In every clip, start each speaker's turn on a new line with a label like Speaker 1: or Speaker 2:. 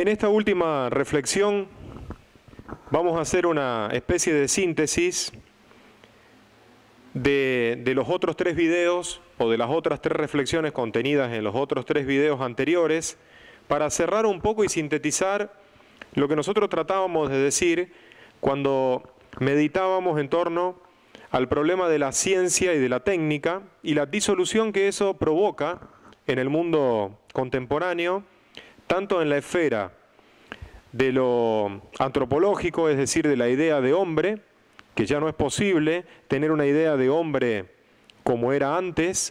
Speaker 1: En esta última reflexión vamos a hacer una especie de síntesis de los otros 3 videos o de las otras 3 reflexiones contenidas en los otros 3 videos anteriores para cerrar un poco y sintetizar lo que nosotros tratábamos de decir cuando meditábamos en torno al problema de la ciencia y de la técnica y la disolución que eso provoca en el mundo contemporáneo, tanto en la esfera de lo antropológico, es decir, de la idea de hombre, que ya no es posible tener una idea de hombre como era antes,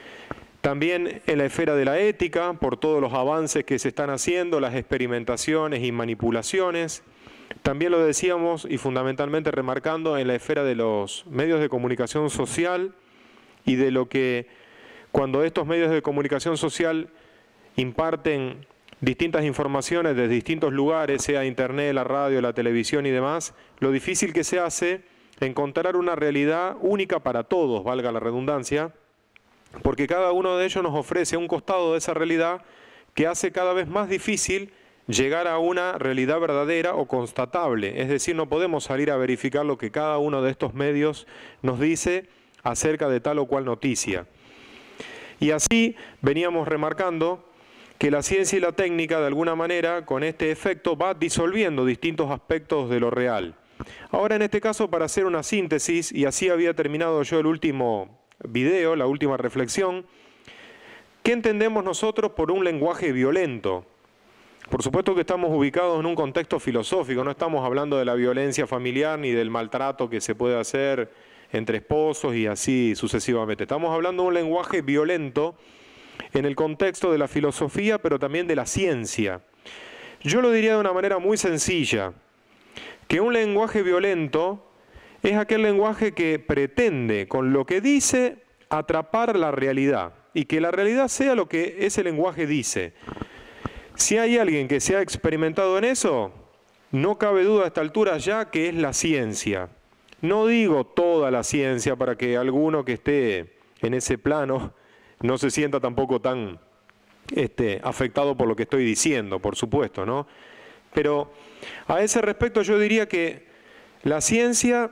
Speaker 1: también en la esfera de la ética, por todos los avances que se están haciendo, las experimentaciones y manipulaciones, también lo decíamos y fundamentalmente remarcando en la esfera de los medios de comunicación social y de lo que cuando estos medios de comunicación social imparten distintas informaciones de distintos lugares, sea internet, la radio, la televisión y demás, lo difícil que se hace encontrar una realidad única para todos, valga la redundancia, porque cada uno de ellos nos ofrece un costado de esa realidad que hace cada vez más difícil llegar a una realidad verdadera o constatable. Es decir, no podemos salir a verificar lo que cada uno de estos medios nos dice acerca de tal o cual noticia. Y así veníamos remarcando que la ciencia y la técnica, de alguna manera, con este efecto, va disolviendo distintos aspectos de lo real. Ahora, en este caso, para hacer una síntesis, y así había terminado yo el último video, la última reflexión, ¿qué entendemos nosotros por un lenguaje violento? Por supuesto que estamos ubicados en un contexto filosófico, no estamos hablando de la violencia familiar ni del maltrato que se puede hacer entre esposos y así sucesivamente. Estamos hablando de un lenguaje violento en el contexto de la filosofía, pero también de la ciencia. Yo lo diría de una manera muy sencilla, que un lenguaje violento es aquel lenguaje que pretende, con lo que dice, atrapar la realidad, y que la realidad sea lo que ese lenguaje dice. Si hay alguien que se ha experimentado en eso, no cabe duda a esta altura ya que es la ciencia. No digo toda la ciencia para que alguno que esté en ese plano no se sienta tampoco tan afectado por lo que estoy diciendo, por supuesto, ¿no? Pero a ese respecto yo diría que la ciencia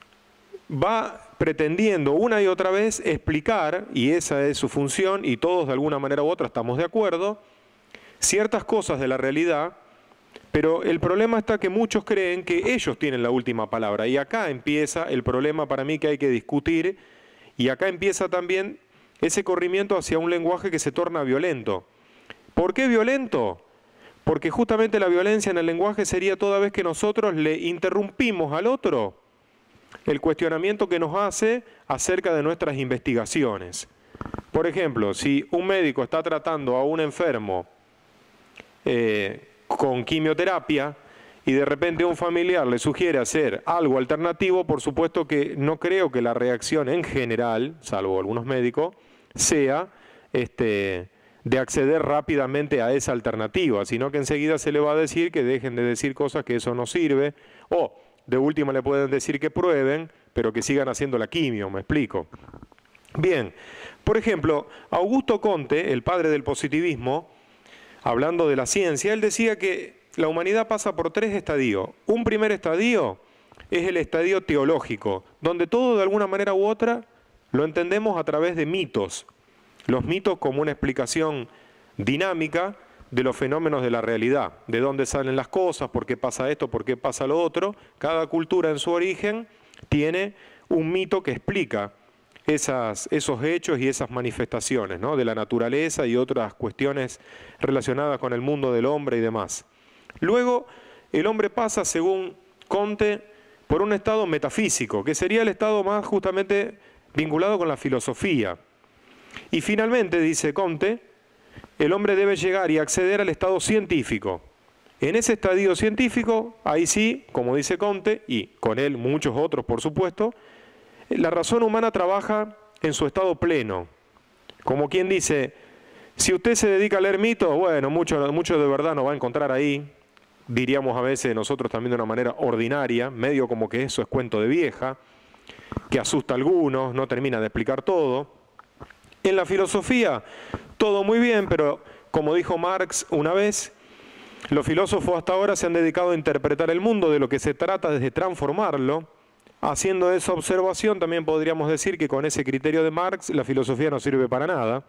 Speaker 1: va pretendiendo una y otra vez explicar, y esa es su función, y todos de alguna manera u otra estamos de acuerdo, ciertas cosas de la realidad, pero el problema está que muchos creen que ellos tienen la última palabra, y acá empieza el problema para mí que hay que discutir, y acá empieza también ese corrimiento hacia un lenguaje que se torna violento. ¿Por qué violento? Porque justamente la violencia en el lenguaje sería toda vez que nosotros le interrumpimos al otro el cuestionamiento que nos hace acerca de nuestras investigaciones. Por ejemplo, si un médico está tratando a un enfermo con quimioterapia y de repente un familiar le sugiere hacer algo alternativo, por supuesto que no creo que la reacción en general, salvo algunos médicos, sea de acceder rápidamente a esa alternativa, sino que enseguida se le va a decir que dejen de decir cosas que eso no sirve, o de última le pueden decir que prueben, pero que sigan haciendo la quimio, me explico. Bien, por ejemplo, Augusto Comte, el padre del positivismo, hablando de la ciencia, él decía que la humanidad pasa por 3 estadios. Un primer estadio es el estadio teológico, donde todo de alguna manera u otra lo entendemos a través de mitos. Los mitos como una explicación dinámica de los fenómenos de la realidad, de dónde salen las cosas, por qué pasa esto, por qué pasa lo otro. Cada cultura en su origen tiene un mito que explica esos hechos y esas manifestaciones, ¿no?, de la naturaleza y otras cuestiones relacionadas con el mundo del hombre y demás. Luego, el hombre pasa, según Comte, por un estado metafísico, que sería el estado más justamente vinculado con la filosofía. Y finalmente, dice Comte, el hombre debe llegar y acceder al estado científico. En ese estadio científico, ahí sí, como dice Comte, y con él muchos otros por supuesto, la razón humana trabaja en su estado pleno. Como quien dice, si usted se dedica a leer mitos, bueno, mucho de verdad no va a encontrar ahí, diríamos a veces nosotros también de una manera ordinaria, medio como que eso es cuento de vieja, que asusta a algunos, no termina de explicar todo. En la filosofía, todo muy bien, pero como dijo Marx una vez, Los filósofos hasta ahora se han dedicado a interpretar el mundo, de lo que se trata es de transformarlo. Haciendo esa observación, también podríamos decir que con ese criterio de Marx, la filosofía no sirve para nada.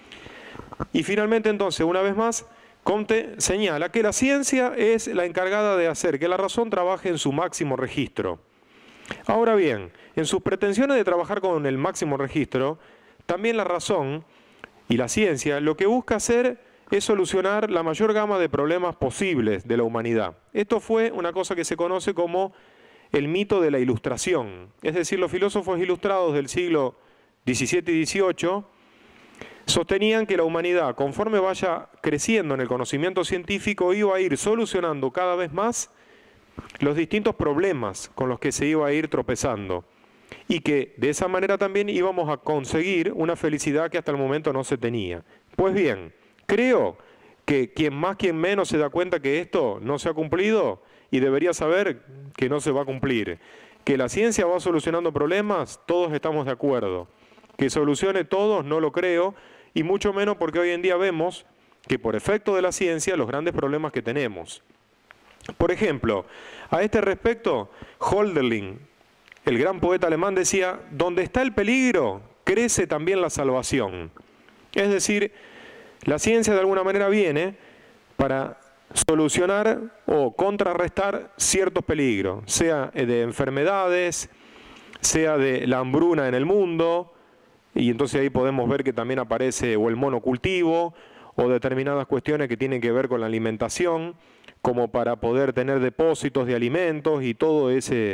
Speaker 1: Y finalmente, entonces, una vez más, Comte señala que la ciencia es la encargada de hacer que la razón trabaje en su máximo registro. Ahora bien, en sus pretensiones de trabajar con el máximo registro, también la razón y la ciencia lo que busca hacer es solucionar la mayor gama de problemas posibles de la humanidad. Esto fue una cosa que se conoce como el mito de la Ilustración. Es decir, los filósofos ilustrados del siglo XVII y XVIII sostenían que la humanidad, conforme vaya creciendo en el conocimiento científico, iba a ir solucionando cada vez más los distintos problemas con los que se iba a ir tropezando. Y que de esa manera también íbamos a conseguir una felicidad que hasta el momento no se tenía. Pues bien, creo que quien más, quien menos se da cuenta que esto no se ha cumplido y debería saber que no se va a cumplir. Que la ciencia va solucionando problemas, todos estamos de acuerdo. Que solucione todos, no lo creo, y mucho menos porque hoy en día vemos que por efecto de la ciencia los grandes problemas que tenemos. Por ejemplo, a este respecto, Hölderlin, el gran poeta alemán, decía: donde está el peligro, crece también la salvación. Es decir, la ciencia de alguna manera viene para solucionar o contrarrestar ciertos peligros, sea de enfermedades, sea de la hambruna en el mundo, y entonces ahí podemos ver que también aparece o el monocultivo, o determinadas cuestiones que tienen que ver con la alimentación, como para poder tener depósitos de alimentos y toda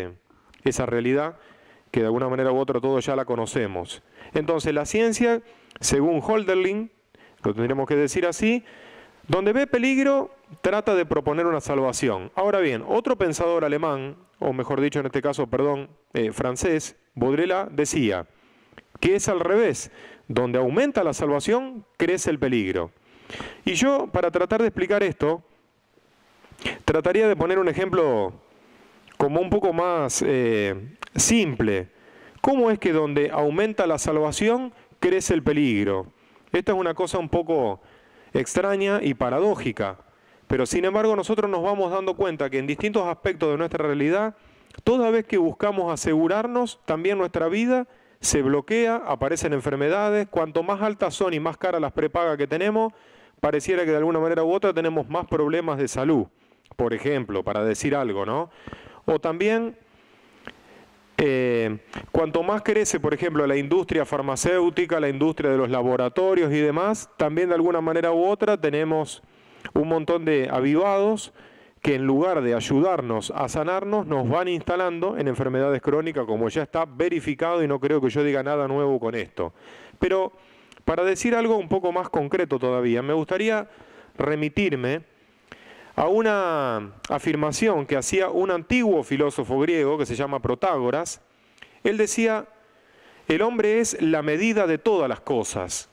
Speaker 1: esa realidad que de alguna manera u otra todos ya la conocemos. Entonces la ciencia, según Hölderlin, lo tendríamos que decir así, donde ve peligro, trata de proponer una salvación. Ahora bien, otro pensador alemán, o mejor dicho en este caso, perdón, francés, Baudrillard, decía que es al revés, donde aumenta la salvación, crece el peligro. Y yo, para tratar de explicar esto, trataría de poner un ejemplo como un poco más simple. ¿Cómo es que donde aumenta la salvación, crece el peligro? Esta es una cosa un poco extraña y paradójica, pero sin embargo nosotros nos vamos dando cuenta que en distintos aspectos de nuestra realidad, toda vez que buscamos asegurarnos, también nuestra vida se bloquea, aparecen enfermedades, cuanto más altas son y más caras las prepagas que tenemos, pareciera que de alguna manera u otra tenemos más problemas de salud, por ejemplo, para decir algo, ¿no? O también, cuanto más crece, por ejemplo, la industria farmacéutica, la industria de los laboratorios y demás, también de alguna manera u otra tenemos un montón de avivados que en lugar de ayudarnos a sanarnos, nos van instalando en enfermedades crónicas, como ya está verificado, y no creo que yo diga nada nuevo con esto. Pero para decir algo un poco más concreto todavía, me gustaría remitirme a una afirmación que hacía un antiguo filósofo griego que se llama Protágoras. Él decía: el hombre es la medida de todas las cosas.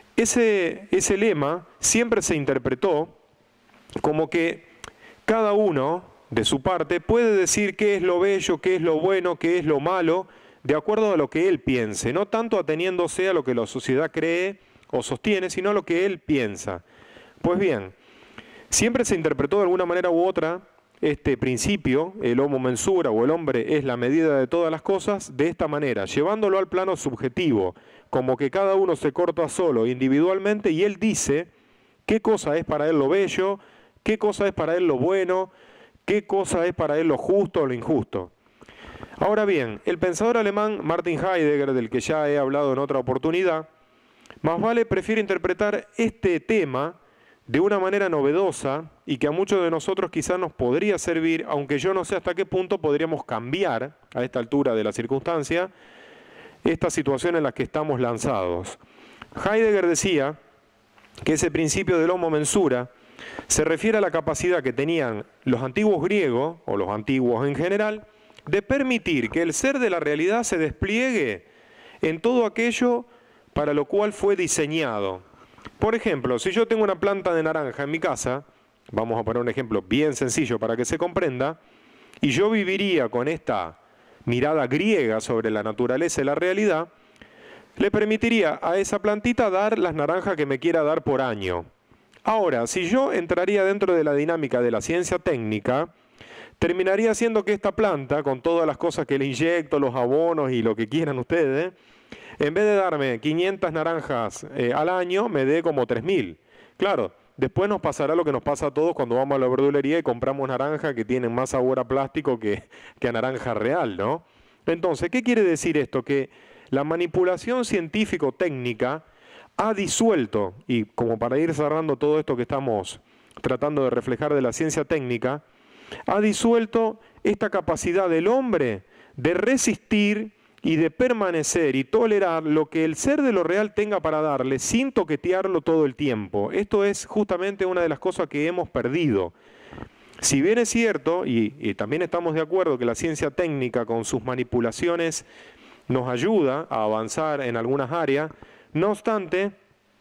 Speaker 1: Ese lema siempre se interpretó como que cada uno, de su parte, puede decir qué es lo bello, qué es lo bueno, qué es lo malo, de acuerdo a lo que él piense, no tanto ateniéndose a lo que la sociedad cree o sostiene, sino a lo que él piensa. Pues bien, siempre se interpretó de alguna manera u otra este principio, el homo mensura o el hombre es la medida de todas las cosas, de esta manera, llevándolo al plano subjetivo, como que cada uno se corta solo, individualmente, y él dice qué cosa es para él lo bello, qué cosa es para él lo bueno, qué cosa es para él lo justo o lo injusto. Ahora bien, el pensador alemán Martin Heidegger, del que ya he hablado en otra oportunidad, más vale prefiere interpretar este tema de una manera novedosa y que a muchos de nosotros quizás nos podría servir, aunque yo no sé hasta qué punto podríamos cambiar a esta altura de la circunstancia esta situación en la que estamos lanzados. Heidegger decía que ese principio del homo mensura se refiere a la capacidad que tenían los antiguos griegos, o los antiguos en general, de permitir que el ser de la realidad se despliegue en todo aquello para lo cual fue diseñado. Por ejemplo, si yo tengo una planta de naranja en mi casa, vamos a poner un ejemplo bien sencillo para que se comprenda, y yo viviría con esta mirada griega sobre la naturaleza y la realidad, le permitiría a esa plantita dar las naranjas que me quiera dar por año. Ahora, si yo entraría dentro de la dinámica de la ciencia técnica, terminaría haciendo que esta planta, con todas las cosas que le inyecto, los abonos y lo que quieran ustedes, en vez de darme 500 naranjas al año, me dé como 3000. Claro, después nos pasará lo que nos pasa a todos cuando vamos a la verdulería y compramos naranjas que tienen más sabor a plástico que a naranja real, ¿no? Entonces, ¿qué quiere decir esto? Que la manipulación científico-técnica ha disuelto, y como para ir cerrando todo esto que estamos tratando de reflejar de la ciencia técnica, ha disuelto esta capacidad del hombre de resistir y de permanecer y tolerar lo que el ser de lo real tenga para darle sin toquetearlo todo el tiempo. Esto es justamente una de las cosas que hemos perdido. Si bien es cierto, y también estamos de acuerdo que la ciencia técnica con sus manipulaciones nos ayuda a avanzar en algunas áreas, no obstante,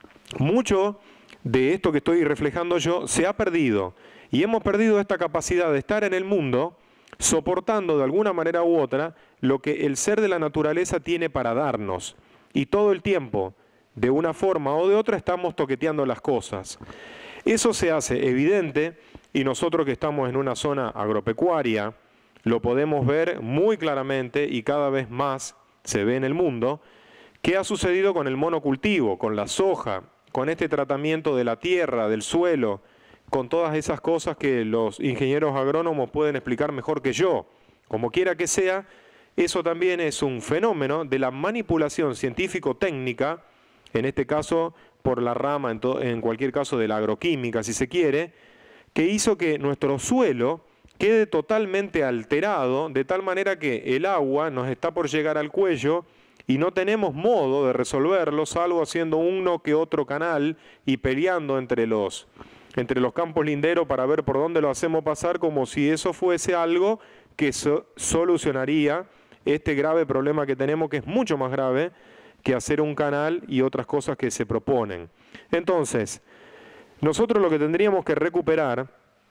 Speaker 1: mucho de esto que estoy reflejando yo se ha perdido. Y hemos perdido esta capacidad de estar en el mundo soportando de alguna manera u otra lo que el ser de la naturaleza tiene para darnos. Y todo el tiempo, de una forma o de otra, estamos toqueteando las cosas. Eso se hace evidente y nosotros que estamos en una zona agropecuaria lo podemos ver muy claramente y cada vez más se ve en el mundo. ¿Qué ha sucedido con el monocultivo, con la soja, con este tratamiento de la tierra, del suelo, con todas esas cosas que los ingenieros agrónomos pueden explicar mejor que yo? Como quiera que sea, eso también es un fenómeno de la manipulación científico-técnica, en este caso por la rama, en cualquier caso de la agroquímica, si se quiere, que hizo que nuestro suelo quede totalmente alterado, de tal manera que el agua nos está por llegar al cuello y no tenemos modo de resolverlo, salvo haciendo uno que otro canal y peleando entre los campos linderos para ver por dónde lo hacemos pasar, como si eso fuese algo que solucionaría este grave problema que tenemos, que es mucho más grave que hacer un canal y otras cosas que se proponen. Entonces, nosotros lo que tendríamos que recuperar,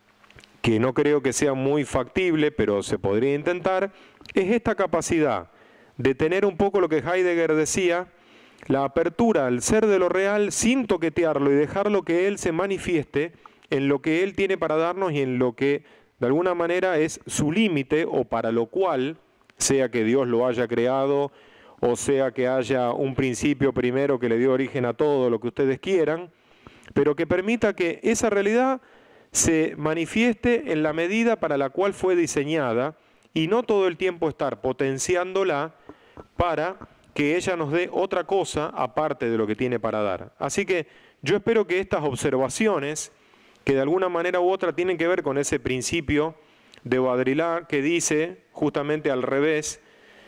Speaker 1: que no creo que sea muy factible, pero se podría intentar, es esta capacidad de tener un poco lo que Heidegger decía, la apertura al ser de lo real sin toquetearlo y dejarlo que él se manifieste en lo que él tiene para darnos y en lo que de alguna manera es su límite o para lo cual, sea que Dios lo haya creado o sea que haya un principio primero que le dio origen a todo lo que ustedes quieran, pero que permita que esa realidad se manifieste en la medida para la cual fue diseñada y no todo el tiempo estar potenciándola para que ella nos dé otra cosa aparte de lo que tiene para dar. Así que yo espero que estas observaciones, que de alguna manera u otra tienen que ver con ese principio de Baudrillard que dice justamente al revés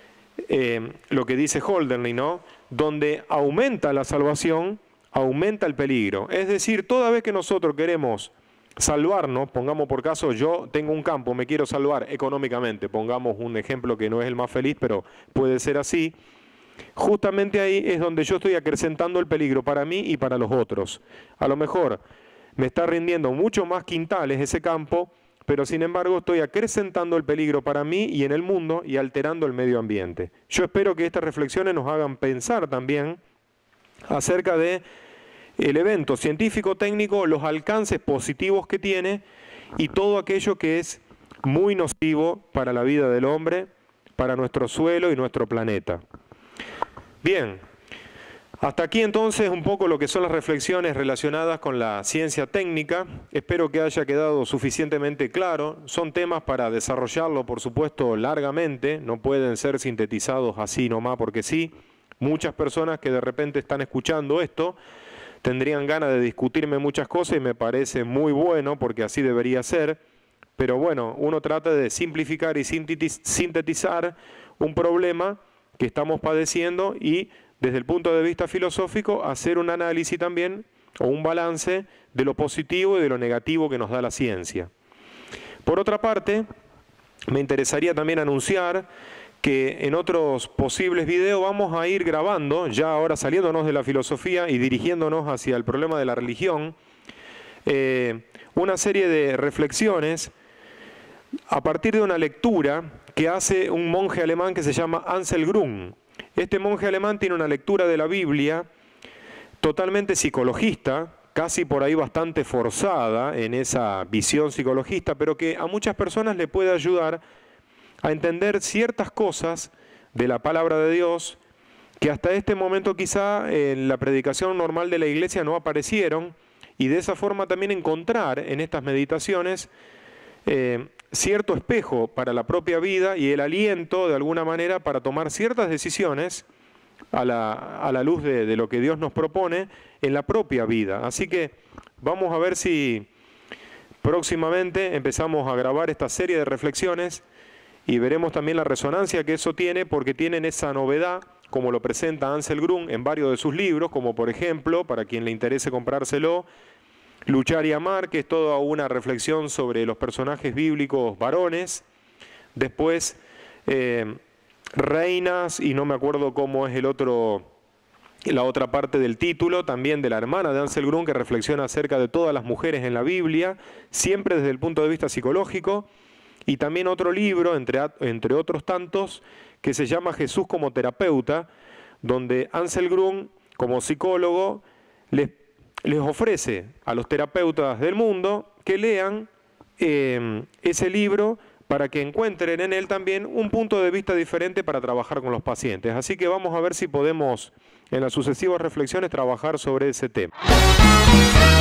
Speaker 1: lo que dice Hölderlin, ¿no? Donde aumenta la salvación, aumenta el peligro. Es decir, toda vez que nosotros queremos salvarnos, pongamos por caso, yo tengo un campo, me quiero salvar económicamente, pongamos un ejemplo que no es el más feliz, pero puede ser así, justamente ahí es donde yo estoy acrecentando el peligro para mí y para los otros. A lo mejor me está rindiendo mucho más quintales ese campo, pero sin embargo estoy acrecentando el peligro para mí y en el mundo y alterando el medio ambiente. Yo espero que estas reflexiones nos hagan pensar también acerca de el evento científico-técnico, los alcances positivos que tiene y todo aquello que es muy nocivo para la vida del hombre, para nuestro suelo y nuestro planeta. Bien, hasta aquí entonces un poco lo que son las reflexiones relacionadas con la ciencia técnica. Espero que haya quedado suficientemente claro. Son temas para desarrollarlo, por supuesto, largamente. No pueden ser sintetizados así nomás porque sí. Muchas personas que de repente están escuchando esto tendrían ganas de discutirme muchas cosas y me parece muy bueno porque así debería ser. Pero bueno, uno trata de simplificar y sintetizar un problema que estamos padeciendo y desde el punto de vista filosófico hacer un análisis también o un balance de lo positivo y de lo negativo que nos da la ciencia. Por otra parte, me interesaría también anunciar que en otros posibles videos vamos a ir grabando, ya ahora saliéndonos de la filosofía y dirigiéndonos hacia el problema de la religión, una serie de reflexiones a partir de una lectura que hace un monje alemán que se llama Ansel Grun. Este monje alemán tiene una lectura de la Biblia totalmente psicologista, casi por ahí bastante forzada en esa visión psicologista, pero que a muchas personas le puede ayudar a entender ciertas cosas de la palabra de Dios que hasta este momento quizá en la predicación normal de la iglesia no aparecieron, y de esa forma también encontrar en estas meditaciones cierto espejo para la propia vida y el aliento de alguna manera para tomar ciertas decisiones a la luz de lo que Dios nos propone en la propia vida. Así que vamos a ver si próximamente empezamos a grabar esta serie de reflexiones y veremos también la resonancia que eso tiene, porque tienen esa novedad, como lo presenta Ansel Grun en varios de sus libros, como por ejemplo, para quien le interese comprárselo, Luchar y Amar, que es toda una reflexión sobre los personajes bíblicos varones. Después, Reinas, y no me acuerdo cómo es la otra parte del título, también de la hermana de Ansel Grun, que reflexiona acerca de todas las mujeres en la Biblia, siempre desde el punto de vista psicológico. Y también otro libro, entre otros tantos, que se llama Jesús como terapeuta, donde Ansel Grun, como psicólogo, les ofrece a los terapeutas del mundo que lean ese libro para que encuentren en él también un punto de vista diferente para trabajar con los pacientes. Así que vamos a ver si podemos en las sucesivas reflexiones trabajar sobre ese tema.